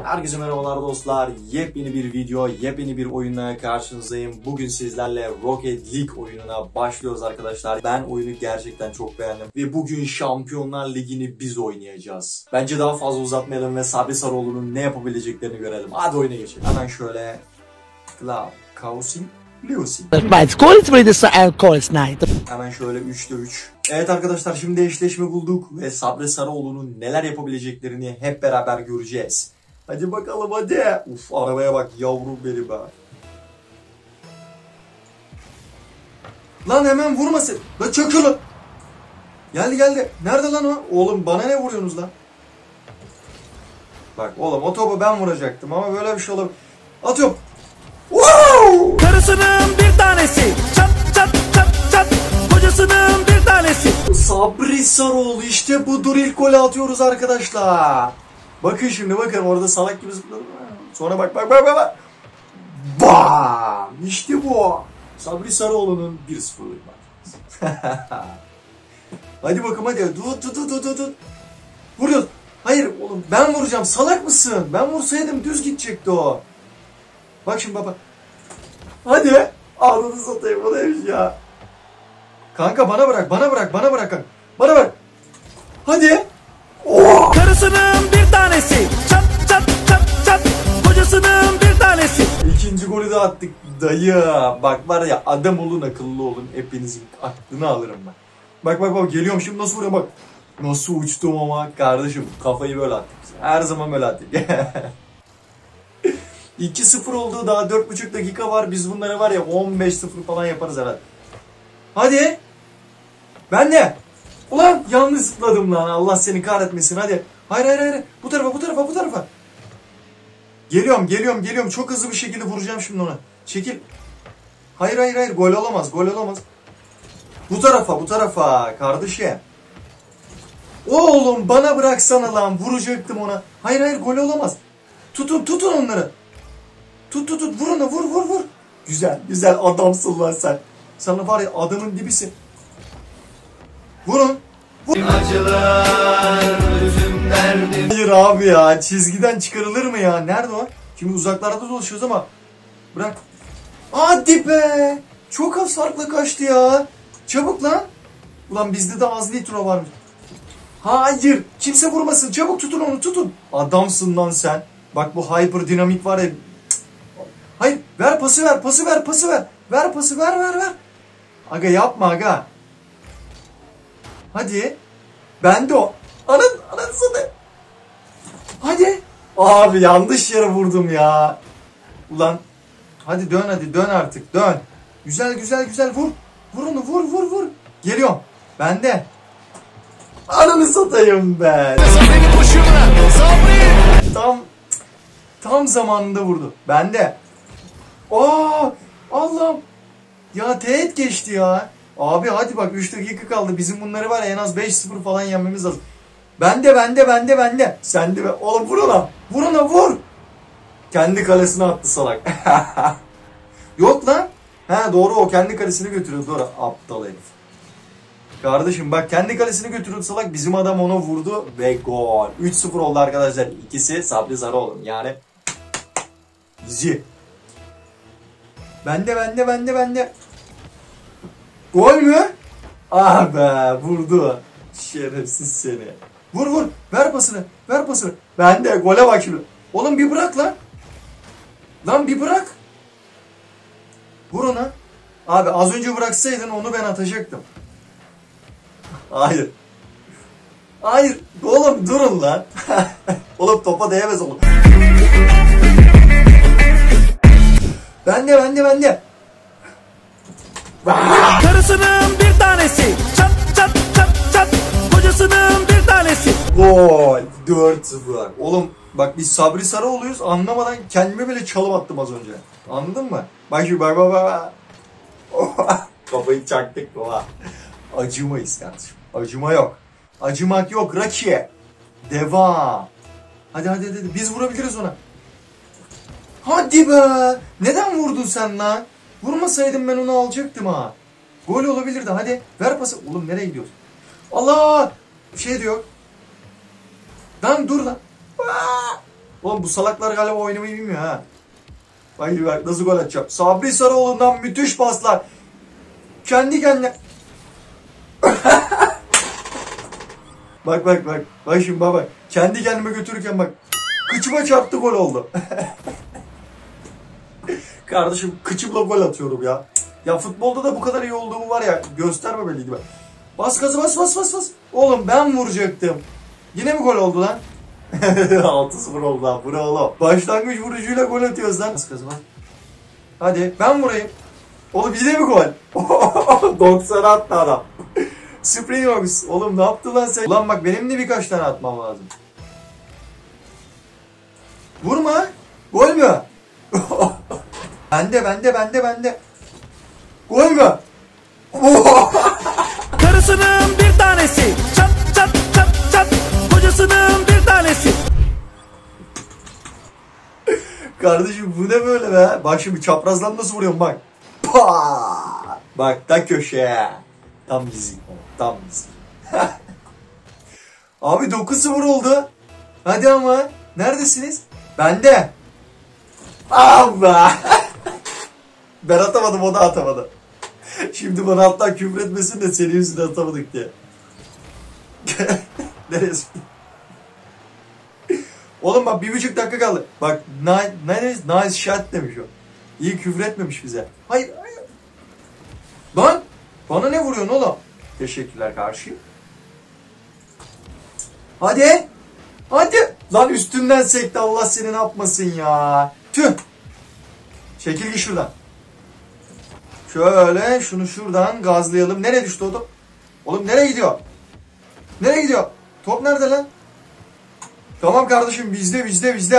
Herkese merhabalar dostlar. Yepyeni bir video, yepyeni bir oyunla karşınızdayım. Bugün sizlerle Rocket League oyununa başlıyoruz arkadaşlar. Ben oyunu gerçekten çok beğendim. Ve bugün Şampiyonlar Ligi'ni biz oynayacağız. Bence daha fazla uzatmayalım ve Sabri Sarıoğlu'nun ne yapabileceklerini görelim. Hadi oyuna geçelim. Hemen şöyle... Kausin. Hemen şöyle 3'te 3. Evet arkadaşlar, şimdi eşleşme bulduk ve Sabri Sarıoğlu'nun neler yapabileceklerini hep beraber göreceğiz. Hadi bakalım hadi. Uf, arabaya bak yavrum benim be. Lan hemen vurmasın. Lan çakılı. Geldi. Nerede lan o? Oğlum bana ne vuruyorsunuz lan? Bak oğlum o topu ben vuracaktım ama böyle bir şey olabilir. Atıyorum. Wow! Karısının bir tanesi çat çat çat çat, kocasının bir tanesi. Sabri Sarıoğlu, işte budur, ilk golü atıyoruz arkadaşlar. Bakın şimdi, bakın orada salak gibi zıpladım. Sonra bak. Bam! İşte bu. Sabri Sarıoğlu'nun 1-0'lık maç. Hadi bakalım hadi. Tut. Vuruyoruz. Hayır oğlum, ben vuracağım. Salak mısın? Ben vursaydım düz gidecekti o. Bak şimdi baba. Hadi. Ağzını satayım, bu neymiş ya. Kanka bana bırak kanka. Bana bırak. Hadi. Oh! Karısının bir tanesi çat çat çat çat, kocasının bir tanesi. İkinci golü de attık dayı. Bak var ya, adam olun, akıllı olun. Hepinizin aklını alırım ben. Bak geliyorum şimdi, nasıl vuruyorum bak. Nasıl uçtum ama kardeşim, kafayı böyle attık. Her zaman böyle attık. 2-0 oldu, daha 4,5 dakika var. Biz bunları var ya 15-0 falan yaparız herhalde. Hadi. Ben de. Ulan yanlış zıpladım lan, Allah seni kahretmesin, hadi. Hayır. Bu tarafa. Geliyorum. Çok hızlı bir şekilde vuracağım şimdi ona. Çekil. Hayır. Gol olamaz. Bu tarafa kardeşim. Oğlum bana bıraksana lan, vuracaktım ona. Hayır gol olamaz. Tutun onları. Tut. Vur onu, vur. Güzel adamsın lan sen. Sana var ya, adamın dibisin. Vurun. Hayır abi ya, çizgiden çıkarılır mı ya? Nerede o? Şimdi uzaklarda dolaşıyoruz ama. Bırak. Hadi be. Çok az farkla kaçtı ya. Çabuk lan. Ulan bizde de az nitro varmış. Hayır. Kimse vurmasın. Çabuk tutun onu, tutun. Adamsın lan sen. Bak bu hyper dinamik var ya. Hayır. Ver pası ver. Ver pası ver. Aga yapma aga. Hadi. Ben de o. Anasını. Hadi. Abi yanlış yere vurdum ya. Ulan. Hadi dön artık, dön. Güzel vur. Vur onu, vur. Geliyorum. Ben de. Ananı satayım ben. Tam zamanında vurdu. Ben de. Allah'ım. Ya teğet geçti ya. Abi hadi bak, 3 dakika kaldı. Bizim bunları var ya, en az 5-0 falan yenmemiz lazım. Ben de. Sen de. Oğlum vur ona. Vur. Kendi kalesine attı salak. Yok lan. He doğru, o kendi kalesine götürüyordu. Doğru. Aptal herif. Kardeşim bak, kendi kalesine götürüyordu salak. Bizim adam ona vurdu ve gol. 3-0 oldu arkadaşlar. İkisi Sabri Sarıoğlu. Yani bizi. Ben de. Gol mü? Ah be, vurdu. Şerefsiz seni. Vur. Ver pasını. Ben de gole bak şimdi. Oğlum bir bırak lan. Lan bir bırak. Vur ona. Abi az önce bıraksaydın onu ben atacaktım. Hayır. Oğlum durun lan. Oğlum topa değemez oğlum. Ben de. Karısının bir tanesi çat çat çat çat, kocasının bir tanesi. Gol. 4-0. Oğlum bak, biz Sabri Sarıoğlu'yuz, anlamadan kendime bile çalım attım az önce. Anladın mı? Bak şu bak. Kafayı çaktık. Acımayız kardeşim. Acıma yok. Acımak yok Raki. Devam. Hadi. Biz vurabiliriz ona. Hadi be. Neden vurdun sen lan? Vurmasaydım ben onu alacaktım ha. Gol olabilirdi. Hadi ver pası. Oğlum nereye gidiyorsun? Allah. Bir şey diyor. Lan dur lan. Oğlum bu salaklar galiba oynamayı bilmiyor ha. Bak nasıl gol atacağım. Sabri Sarıoğlu'ndan müthiş paslar. Kendi kendine. Bak. Bak şimdi bak. Kendi kendime götürürken bak. Kıçıma çarptı, gol oldu. Kardeşim kıçımla gol atıyorum ya. Ya futbolda da bu kadar iyi olduğumu var ya, göstermemeliydi ben. Bas gazı, bas. Oğlum ben vuracaktım. Yine mi gol oldu lan? 6-0 oldu lan. Bu ne oğlum? Başlangıç vuruşuyla gol atıyoruz lan. Bas gazı, bas. Hadi ben vurayım. Oğlum yine mi gol? 90 attı adam. Springboks. Oğlum ne yaptı lan sen? Ulan bak benim de birkaç tane atmam lazım. Vurma. Gol mü? Bende. Gol mü? Karısının bir tanesi çat çat çat çat. Kocasının bir tanesi. Kardeşim bu ne böyle be? Bak şimdi çaprazdan nasıl vuruyorum bak. Paa! Bak da köşeye. Tam bizim. Abi 9-0 oldu. Hadi ama. Neredesiniz? Bende. Allah. Ben atamadım, o da atamadı. Şimdi bana hatta küfür etmesin de senin yüzünden atamadık diye. Neresi? Oğlum bak 1,5 dakika kaldı. Bak nice shot demiş o. İyi küfür etmemiş bize. Hayır. Lan bana ne vuruyorsun oğlum? Teşekkürler karşıyım. Hadi. Lan üstünden sekti, Allah seni ne yapmasın ya. Tüh. Çekil git şuradan. Şöyle şunu şuradan gazlayalım. Nereye düştü o top? Oğlum nereye gidiyor? Top nerede lan? Tamam kardeşim, bizde.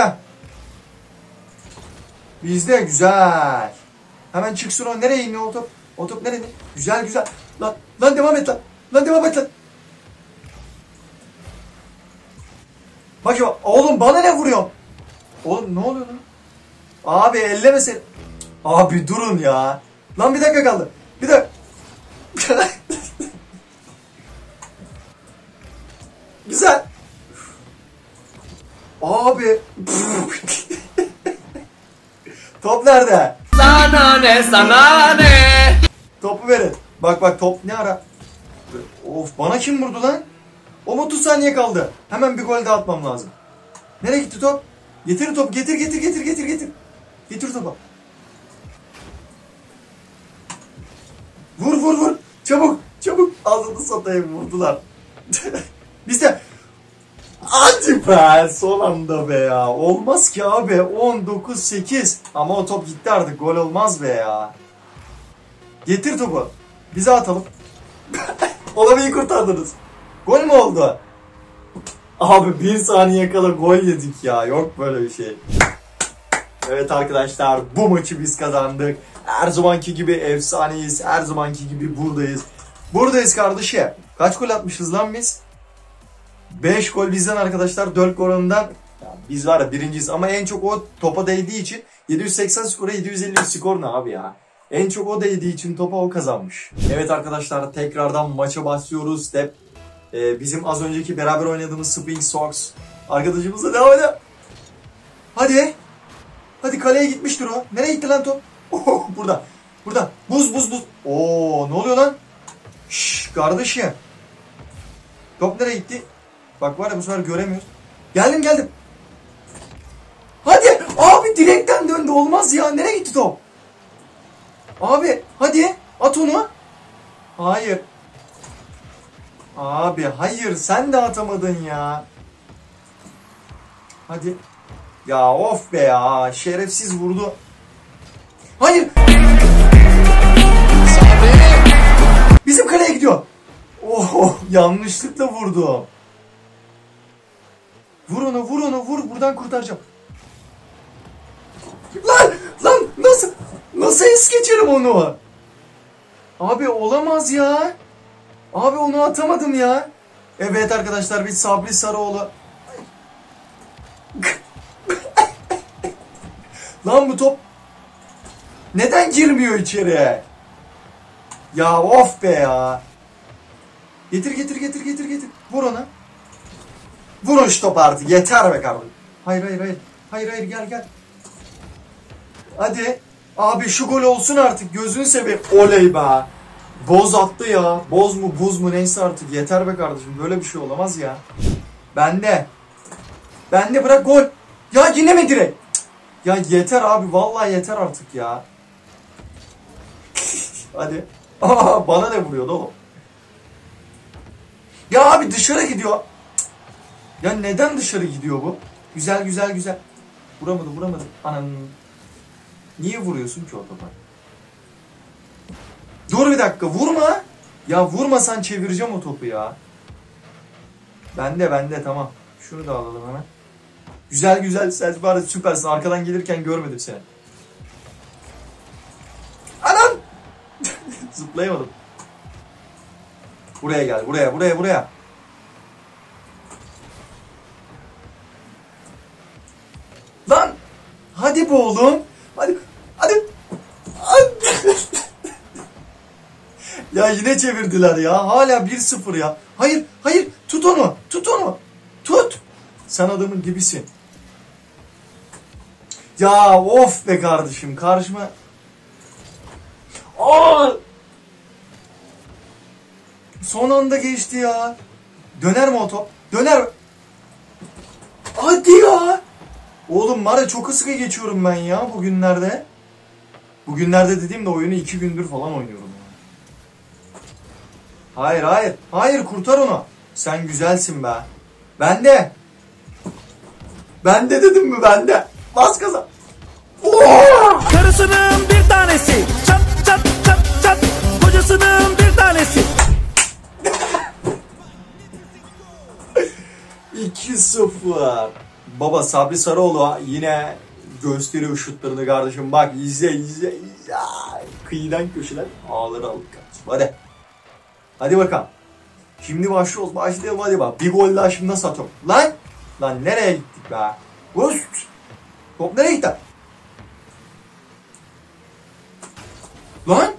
Bizde güzel. Hemen çıksın o. Nereye iniyor o top? O top nerede? Güzel. Lan devam et lan. Bak ya oğlum, bana ne vuruyor? Oğlum ne oluyor lan? Abi ellemesin. Abi durun ya. Lan bir dakika kaldı. Bir dakika. Güzel. Abi. Top nerede? Sana ne? Topu verin. Bak top ne ara? Of, bana kim vurdu lan? 30 saniye kaldı. Hemen bir gol daha atmam lazım. Nereye gitti top? Getir top. Getir. Getir topu. Vur. Çabuk. Ağzını satayım, vurdular. Biz de hadi be, son anda be ya. Olmaz ki abi. 19-8. Ama o top gitti artık. Gol olmaz be ya. Getir topu. Bize atalım. Olanı iyi kurtardınız. Gol mü oldu? Abi 1 saniye kala gol yedik ya. Yok böyle bir şey. Evet arkadaşlar, bu maçı biz kazandık. Her zamanki gibi efsaneyiz. Her zamanki gibi buradayız. Buradayız kardeşim. Kaç gol atmışız lan biz? 5 gol bizden arkadaşlar. 4 gol ondan. Ya biz var ya birinciyiz ama en çok o topa değdiği için 780 skora 750 skor ne abi ya. En çok o değdiği için topa o kazanmış. Evet arkadaşlar, tekrardan maça başlıyoruz. Bizim az önceki beraber oynadığımız Spring Sox arkadaşımızla devam edelim. Hadi kaleye gitmiştir o. Nereye gitti lan top? Oh, burada. Buz. Oo, ne oluyor lan? Şşş kardeşim. Top nereye gitti? Bak var ya, bu sefer göremiyoruz. Geldim. Hadi. Abi direkten döndü, olmaz ya. Nereye gitti top? Abi hadi at onu. Hayır. Abi hayır, sen de atamadın ya. Hadi. Ya of be ya, şerefsiz vurdu. Hayır. Bizim kaleye gidiyor. Oh, yanlışlıkla vurdu. Vur onu, buradan kurtaracağım. Lan nasıl es geçerim onu? Abi olamaz ya. Abi onu atamadım ya. Evet arkadaşlar, biz Sabri Sarıoğlu. Lan bu top neden girmiyor içeriye? Ya of be ya. Getir. Vur ona. Vur şu topu artık. Yeter be kardeşim. Hayır. Hayır hayır gel gel. Hadi. Abi şu gol olsun artık. Gözünü seveyim. Oley be. Boz attı ya. Boz mu buz mu neyse artık. Yeter be kardeşim. Böyle bir şey olamaz ya. Bende. Bende bırak gol. Ya yine mi direkt? Ya yeter abi. Vallahi yeter artık ya. Hadi. Aa, bana ne vuruyordu oğlum? Ya abi dışarı gidiyor. Ya neden dışarı gidiyor bu? Güzel güzel güzel. Vuramadı. Anam. Niye vuruyorsun ki o topa? Dur bir dakika vurma. Ya vurmasan çevireceğim o topu ya. Bende tamam. Şunu da alalım hemen. Güzel sen var süpersin. Arkadan gelirken görmedim seni. Anam. Zıplayamadım. Buraya gel. Buraya. Lan. Hadi be oğlum. Hadi. Ya yine çevirdiler ya. Hala 1-0 ya. Hayır. Tut onu. Tut. Sen adamın gibisin. Ya of be kardeşim. Karşıma. Aa! Son anda geçti ya. Döner mi o top? Döner. Hadi ya. Oğlum var ya çok ısık geçiyorum ben ya bugünlerde. Bugünlerde dediğimde oyunu 2 gündür falan oynuyorum. Hayır kurtar onu. Sen güzelsin be. Bende dedim mi bende. Bas gaza. Karısının bir tanesi çat. Kocasının bir tanesi. 2-0. Baba Sabri Sarıoğlu yine gösteriyor şutlarını kardeşim. Bak izle. Kıyıdan köşeden ağları aldık kardeşim. Hadi bakalım. Şimdi başlayalım hadi bak. Bir gol daha şimdi nasıl atıyorum? Lan nereye gittik be? Top nereye gitti? Lan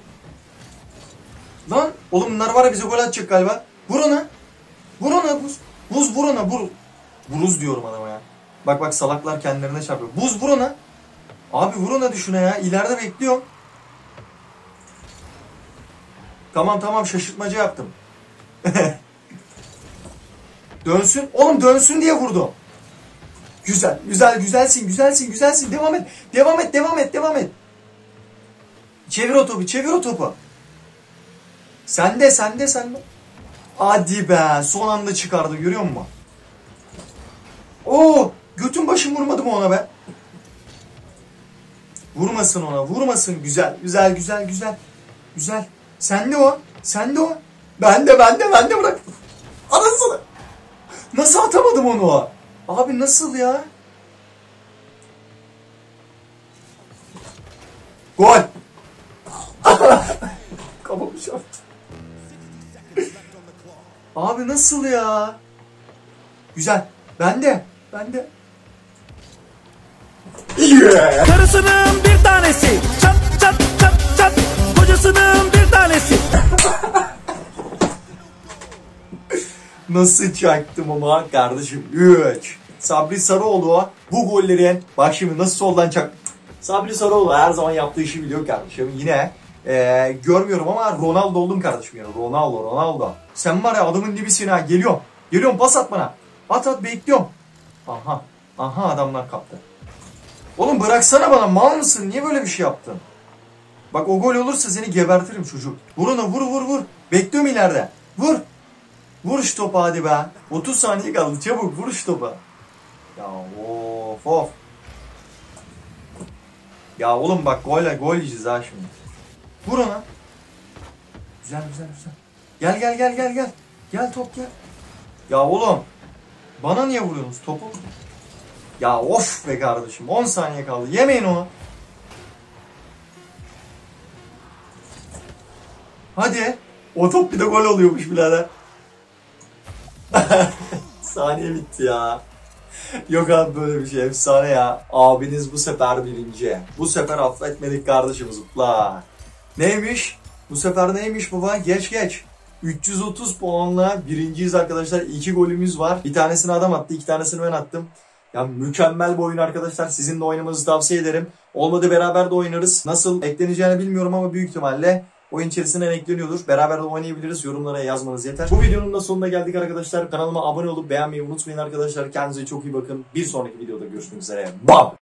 oğlum bunlar var ya bize gol atacak galiba. Vur ona buz vur ona. Buruz diyorum adama ya. Bak salaklar kendilerine çarpıyor. Buz vur ona. Abi vur ona düşüne ya. İleride bekliyorum. Tamam şaşırtmaca yaptım. Dönsün. Oğlum dönsün diye vurdum. Güzelsin. Devam et. Çevir o topu. Sende. Hadi be. Son anda çıkardı görüyor musun? Oo, götün başım vurmadı mı ona be? Vurmasın ona. Güzel. Sende o. Bende bırak. Anasını. Nasıl atamadım onu? Abi nasıl ya? Gol. Kafamı çarptı. Abi nasıl ya? Güzel. Bende. Yeah. Karısının bir tanesi çat. Kocasının bir tanesi. Nasıl çaktım ama kardeşim. 3. Sabri Sarıoğlu bu gollerin bak şimdi nasıl soldan çak. Sabri Sarıoğlu her zaman yaptığı işi biliyor kardeşim. Yine görmüyorum ama Ronaldo oldum kardeşim yani. Ronaldo. Sen var ya adamın dibisin ha. Geliyorum pas at bana. At bekliyorum. Aha adamlar kaptı. Oğlum bıraksana bana mal mısın? Niye böyle bir şey yaptın? Bak o gol olursa seni gebertirim çocuk. Vur ona vur. Bekliyorum ileride. Vur şu topu hadi be. 30 saniye kaldı çabuk vur şu topu. Ya of. Ya oğlum bak gol yiyeceğiz ha şimdi. Vur ona. Güzel. Gel. Gel top gel. Ya oğlum. Bana niye vuruyorsunuz topu? Ya of be kardeşim 10 saniye kaldı. Yemeyin onu. Hadi. O top bir de gol oluyormuş birader. Saniye bitti ya. Yok abi böyle bir şey efsane ya. Abiniz bu sefer birinci. Bu sefer affetmedik kardeşim zıpla. Neymiş? Bu sefer neymiş baba? Geç. 330 puanla birinciyiz arkadaşlar. 2 golümüz var. Bir tanesini adam attı, 2 tanesini ben attım. Ya mükemmel bir oyun arkadaşlar. Sizin de oynamanızı tavsiye ederim. Olmadı beraber de oynarız. Nasıl ekleneceğini bilmiyorum ama büyük ihtimalle oyun içerisinden ekleniyordur. Beraber de oynayabiliriz. Yorumlara yazmanız yeter. Bu videonun da sonuna geldik arkadaşlar. Kanalıma abone olup beğenmeyi unutmayın arkadaşlar. Kendinize çok iyi bakın. Bir sonraki videoda görüşmek üzere. Bam!